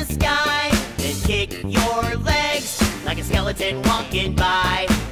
sky. Then kick your legs like a skeleton walking by.